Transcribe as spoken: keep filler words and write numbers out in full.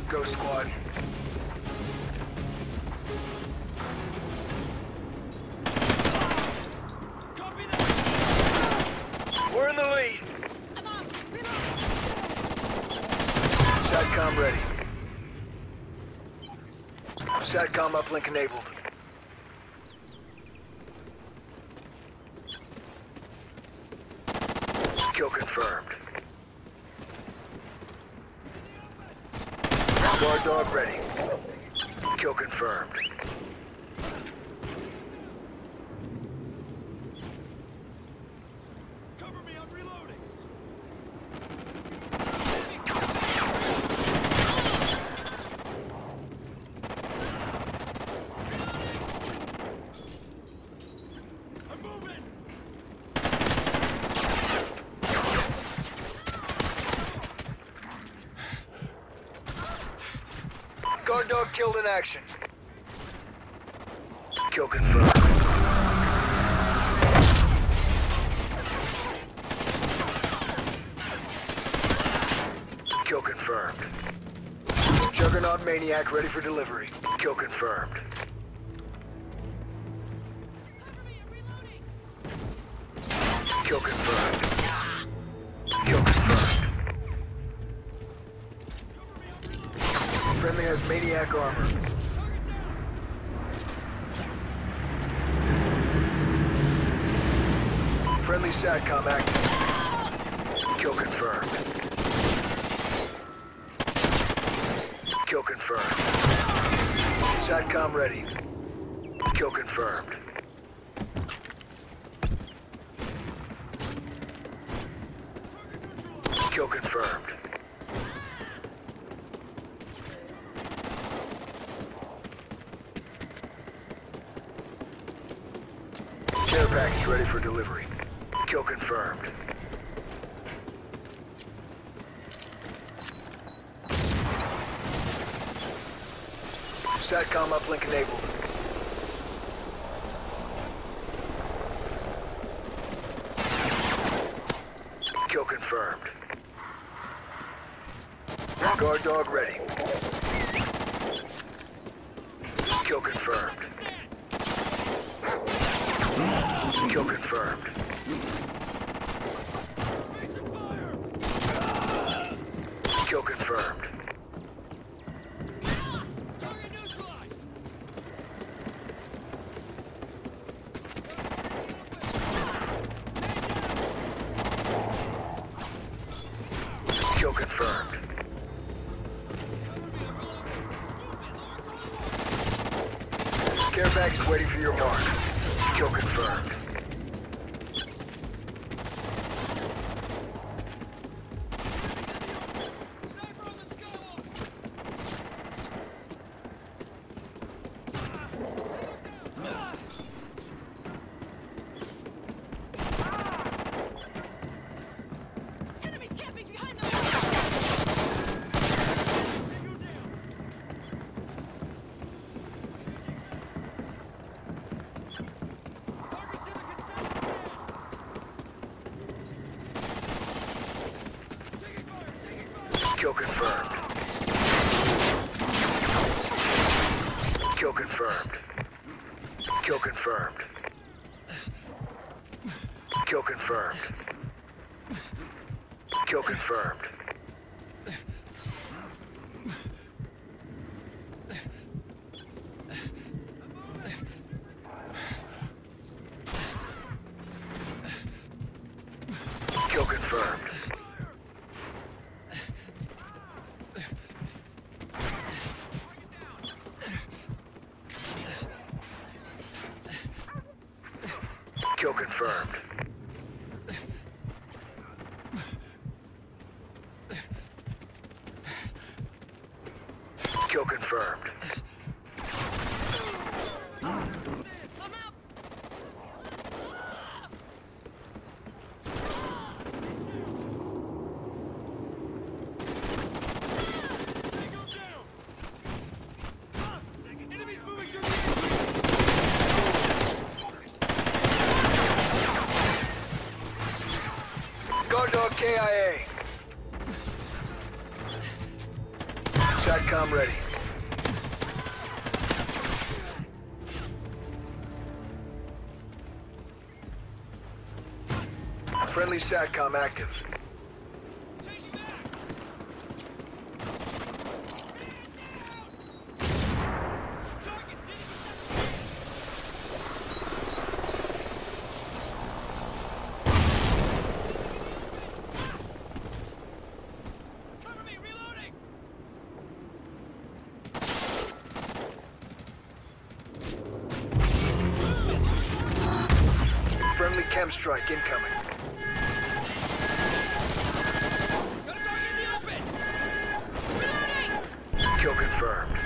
Ghost Squad. We're in the lead. SATCOM ready. SATCOM uplink enabled. Kill confirmed. Guard dog ready. Kill confirmed. Cover me, I'm reloading. I'm moving. Guard dog killed in action. Kill confirmed. Kill confirmed. Juggernaut Maniac ready for delivery. Kill confirmed. Kill confirmed. Kill confirmed. Friendly has Maniac armor. Friendly SATCOM active. Kill confirmed. Kill confirmed. SATCOM ready. Kill confirmed. Kill confirmed. Care package ready for delivery. Kill confirmed. SATCOM uplink enabled. Kill confirmed. Guard dog ready. Kill confirmed. Kill confirmed. Kill confirmed. Target neutralized. Kill confirmed. Care package waiting for your mark. Kill confirmed. Enemies camping behind the Kill confirmed. Kill confirmed. Kill confirmed. Kill confirmed. Kill confirmed. Kill confirmed. Kill confirmed. Kill confirmed. Enemies moving through the Guard dog K I A. SATCOM ready. Friendly SATCOM active. Taking back. Target cover me, reloading. Friendly chem strike incoming. Got a target in the open. Kill confirmed.